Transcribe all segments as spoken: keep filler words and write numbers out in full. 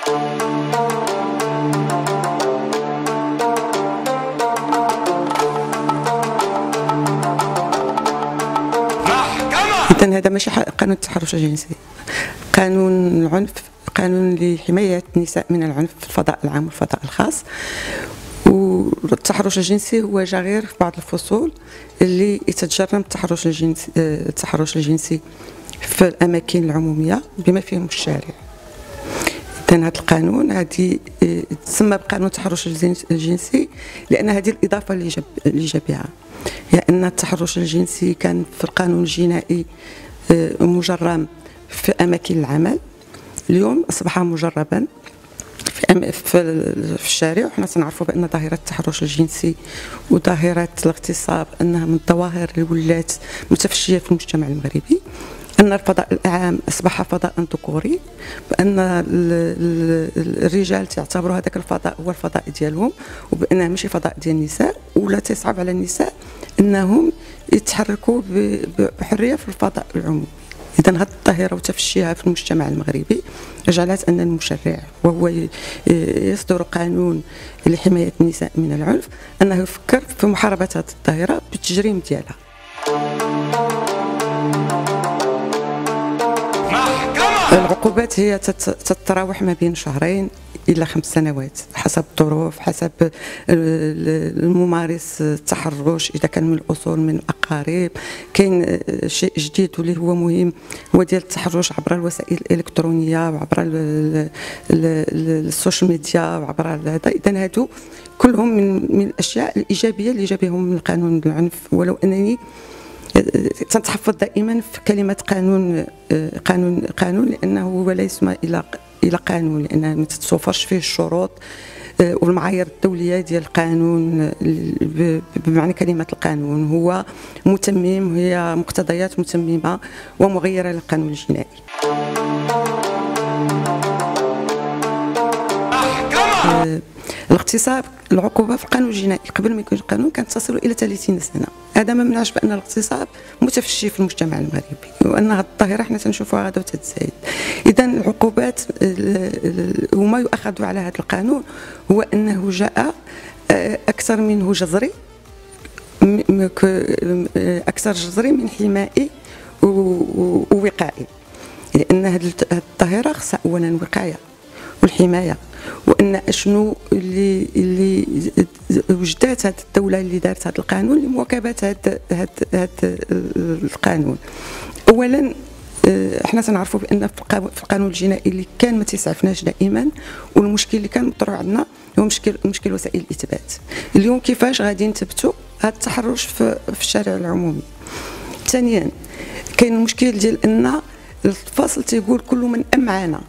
إذن هذا ماشي قانون التحرش الجنسي، قانون العنف، قانون لحماية النساء من العنف في الفضاء العام والفضاء الخاص. والتحرش الجنسي هو جا غير في بعض الفصول اللي يتجرم التحرش الجنسي التحرش الجنسي في الأماكن العمومية بما فيهم الشارع. إذن هذا القانون هذه تسمى بقانون التحرش الجنسي لأن هذه الإضافة اللي جاب اللي جا بها، لأن التحرش الجنسي كان في القانون الجنائي مجرم في أماكن العمل، اليوم أصبح مجربا في في الشارع. وحنا تنعرفوا بأن ظاهرة التحرش الجنسي وظاهرة الاغتصاب أنها من الظواهر اللي ولات متفشية في المجتمع المغربي، أن الفضاء العام أصبح فضاء ذكوري، بأن الرجال تعتبروا هذاك الفضاء هو الفضاء ديالهم، وبأنه ماشي فضاء ديال النساء، ولا تصعب على النساء أنهم يتحركوا بحرية في الفضاء العمومي. إذن هذه الظاهرة وتفشيها في المجتمع المغربي جعلت أن المشرع وهو يصدر قانون لحماية النساء من العنف أنه يفكر في محاربة هذه الظاهرة بالتجريم ديالها. العقوبات هي تتراوح ما بين شهرين إلى خمس سنوات حسب الظروف، حسب الممارس التحرش إذا كان من الأصول من الأقارب. كاين شيء جديد واللي هو مهم هو ديال التحرش عبر الوسائل الإلكترونية وعبر السوشيال ميديا وعبر هذا. إذن هادو كلهم من من الأشياء الإيجابية اللي جابهم من قانون العنف، ولو أنني تنتحفظ دائما في كلمة قانون قانون قانون لأنه هو لا يسمى إلى إلى قانون، لأنه ما تتوفرش فيه الشروط والمعايير الدولية ديال القانون بمعنى كلمة القانون. هو متمم، هي مقتضيات متممة ومغيرة للقانون الجنائي. الاغتصاب العقوبة في القانون الجنائي قبل ما يكون القانون كانت تصل إلى ثلاثين سنة. هذا ما منعش بأن الاغتصاب متفشي في المجتمع المغربي، وأن هذه الظاهرة حنا تنشوفوها غدا وتتزايد. إذا العقوبات وما يؤخذ على هذا القانون هو أنه جاء أكثر منه جذري، أكثر جذري من حمائي ووقائي، لأن هذه الظاهرة خصها أولا وقاية والحماية، وان اشنو اللي اللي وجدات هذه الدوله اللي دارت هذا القانون لمواكبه هذا هذا القانون. اولا احنا تنعرفوا بان في القانون الجنائي اللي كان ما تيسعفناش دائما، والمشكل اللي كان مطروح عندنا هو مشكل مشكل وسائل الاثبات. اليوم كيفاش غادي نثبتوا هذا التحرش في, في الشارع العمومي؟ ثانيا كاين المشكل ديال ان الفصل تيقول كل من امعنا،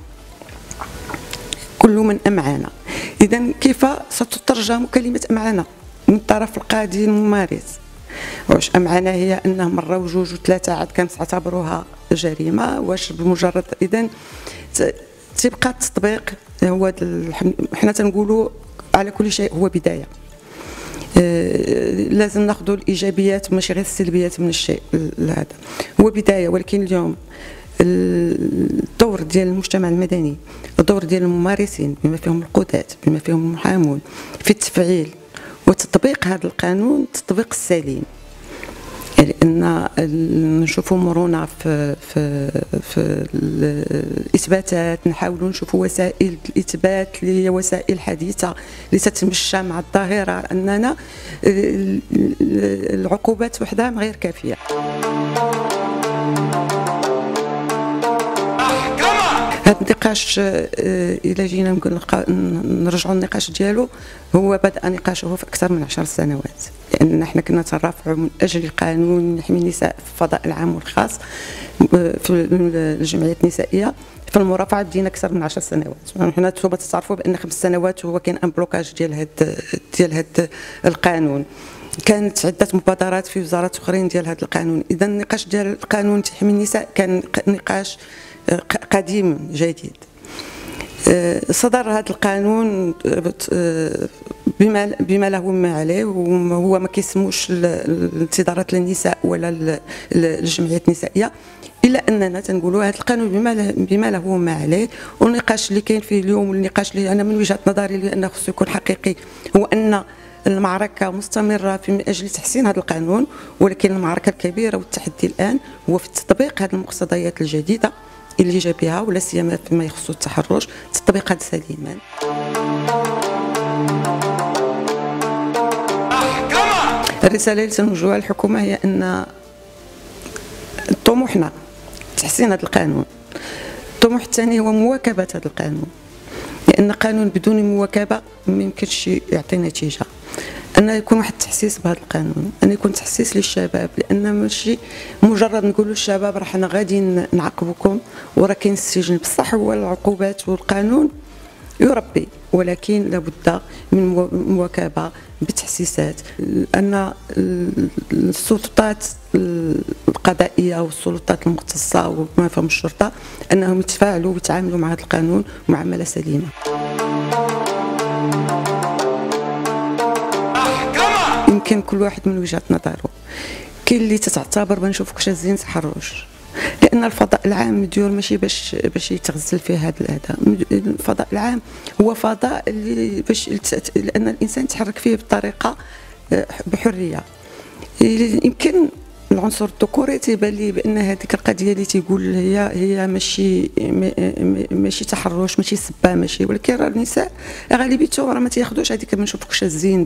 كل من أمعنا. إذا كيف ستترجم كلمة أمعنا من طرف القاضي الممارس؟ واش أمعنا هي أنه مرة وجوج وثلاثة عاد كانت تعتبروها جريمة؟ واش بمجرد إذا تبقى التطبيق هو حنا تنقولوا على كل شيء هو بداية. لازم ناخذوا الإيجابيات ماشي غير السلبيات من الشيء هذا، هو بداية. ولكن اليوم الدور ديال المجتمع المدني، الدور ديال الممارسين بما فيهم القضاة بما فيهم المحامون في التفعيل وتطبيق هذا القانون التطبيق السليم، لان نشوفوا مرونه في في في الاثباتات، نحاولوا نشوفوا وسائل الاثبات اللي هي وسائل حديثه اللي تتمشى مع الظاهره، اننا العقوبات وحدها غير كافيه. هذا النقاش إذا جينا نرجعوا النقاش ديالو هو بدأ نقاشه في أكثر من عشر سنوات، لأن احنا كنا تنرافعوا من أجل القانون يحمي النساء في الفضاء العام والخاص في الجمعيات النسائية. في المرافعة بدينا أكثر من عشر سنوات. حنا توبة تعرفوا بأن خمس سنوات هو كاين ان بلوكاج ديال هاد ديال هاد القانون. كانت عدة مبادرات في وزارات أخرين ديال هذا القانون. إذا النقاش ديال القانون تحمي النساء كان نقاش قديم جديد. صدر هذا القانون بما بما له وما عليه، وهو ما كيسموش الانتظارات للنساء ولا الجمعيات النسائيه، الا اننا تنقولوا هذا القانون بما له بما له وما عليه. والنقاش اللي كاين فيه اليوم والنقاش اللي انا من وجهه نظري لانه خصو يكون حقيقي هو ان المعركه مستمره في اجل تحسين هذا القانون، ولكن المعركه الكبيره والتحدي الان هو في تطبيق هذه المقتضيات الجديده اللي جا بها، ولا سيما فيما يخص التحرش، تطبيقها سليما. الرساله اللي تنوجهها للحكومه هي ان طموحنا تحسين هذا القانون، الطموح الثاني هو مواكبه هذا القانون، لان قانون بدون مواكبه ما يمكنش يعطي نتيجه. ان يكون واحد التحسيس بهذا القانون، ان يكون تحسيس للشباب، لان ماشي مجرد نقولوا للشباب راه حنا غادي نعاقبكم وراه كاين السجن، بصح هو العقوبات والقانون يربي، ولكن لابد من مواكبه بتحسيسات. ان السلطات القضائيه والسلطات المختصه وما فهم الشرطه انهم يتفاعلوا ويتعاملوا مع هذا القانون معامله سليمه. يمكن كل واحد من وجهه نظره. كاين اللي تتعتبر ما نشوفكش شاذين تحرش، لان الفضاء العام مديور ماشي باش باش يتغزل فيه هذا هذا. الفضاء العام هو فضاء اللي باش لان الانسان يتحرك فيه بطريقه بحريه. يمكن العنصر الذكوري تيبان لي بان هذيك القضيه اللي تيقول هي هي ماشي ماشي تحرش، ماشي سبه، ماشي، ولكن راه النساء غالبيتهم راه ما تياخذوش هذيك ما نشوفوك شاذين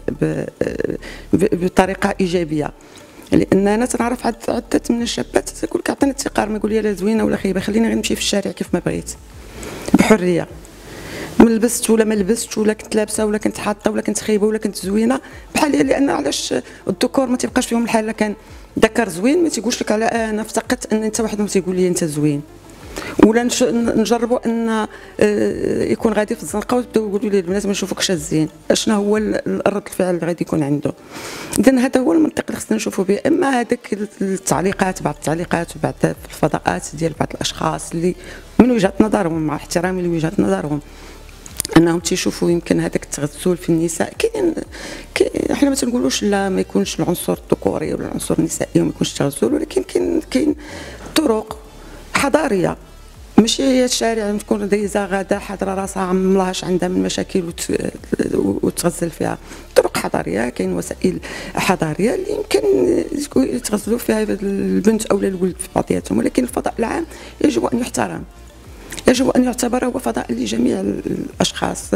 بطريقه ايجابيه. لان انا تنعرف عده من الشابات تقول لك عطيني التقار، ما يقول لي لا زوينه ولا خايبه، خليني غير نمشي في الشارع كيف ما بغيت بحريه، ما لبست ولا ما لبست ولا كنت لابسه ولا كنت حاطه ولا كنت خايبه ولا كنت زوينه بحال. لان علاش الذكور ما تيبقاش فيهم الحال؟ كان ذكر زوين ما تيقولش لك على انا افتقدت ان انت واحد ما تيقول لي انت زوين، ولا نجربوا ان يكون غادي في الزنقه وتبداو يقولوا لي البنات ما نشوفوكش شاذين، اشنا هو الرد الفعل اللي غادي يكون عنده. اذا هذا هو المنطق اللي خصنا نشوفوا به. اما هذاك التعليقات، بعض التعليقات وبعض في الفضاءات ديال بعض الاشخاص اللي من وجهه نظرهم، مع احترامي لوجهه نظرهم، انهم تيشوفوا يمكن هذاك التغزل في النساء. كاين احنا ما تنقولوش لا ما يكونش العنصر الذكوري ولا العنصر النسائي وما يكونش تغزل، ولكن كاين كاين طرق حضاريه، ماشي هي الشارع تكون دايزه غاده حاضره راسها عملاش عندها من مشاكل وتغزل فيها. طرق حضاريه، كاين وسائل حضاريه اللي يمكن يتغزلوا فيها البنت او الولد في بعضياتهم، ولكن الفضاء العام يجب ان يحترم، يجب أن يعتبر هو فضاء لجميع الأشخاص.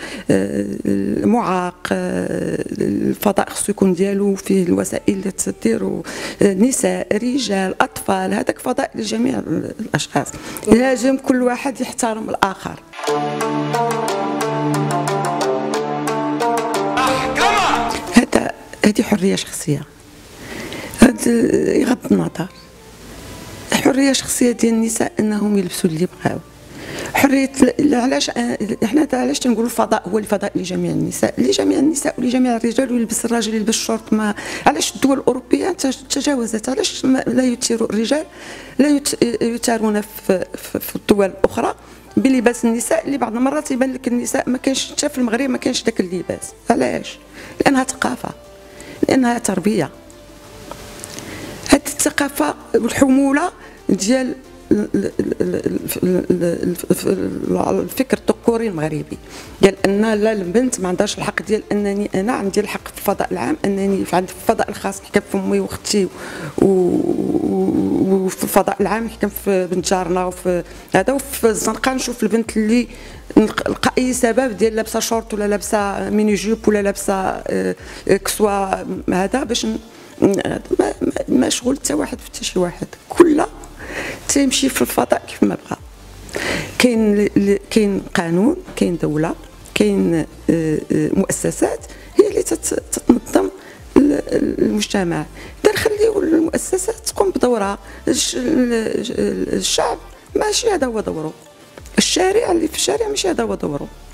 المعاق الفضاء خصو يكون ديالو فيه الوسائل اللي تديروا نساء، رجال، أطفال، هذاك فضاء لجميع الأشخاص. لازم كل واحد يحترم الآخر. هذا هذه حرية شخصية، هذا يغض النظر. حريه شخصيه ديال النساء انهم يلبسوا اللي بغاو. حريه علاش احنا علاش تنقولوا الفضاء هو الفضاء لجميع النساء، لجميع النساء ولجميع الرجال، ويلبس الراجل يلبس شورت. ما علاش الدول الاوروبيه تجاوزت؟ علاش لا يثير الرجال لا يثارون في, في الدول الاخرى بلباس النساء اللي بعض المرات يبان لك النساء ما كاينش حتى في المغرب ما كاينش داك اللباس. علاش؟ لانها ثقافه، لانها تربيه. هذه الثقافه والحموله ديال الفكر الذكوري المغربي ديال ان لا البنت ما عندهاش الحق ديال انني انا عندي الحق في الفضاء العام، انني في عند الفضاء الخاص نحكم في امي واختي، وفي الفضاء العام نحكم في بنت جارنا، وفي هذا وفي الزنقه نشوف البنت اللي نلقى اي سبب ديال لابسه شورت ولا لابسه ميني جوب ولا لابسه كسوه هذا باش ما ما شغل حتى واحد في حتى شي واحد، كل تيمشي في الفضاء كيف ما بغى. كاين كاين قانون، كاين دوله، كاين مؤسسات هي اللي تتنظم المجتمع. نخليو المؤسسات تقوم بدورها. الشعب ماشي هذا هو دوره، الشارع اللي في الشارع ماشي هذا هو دوره.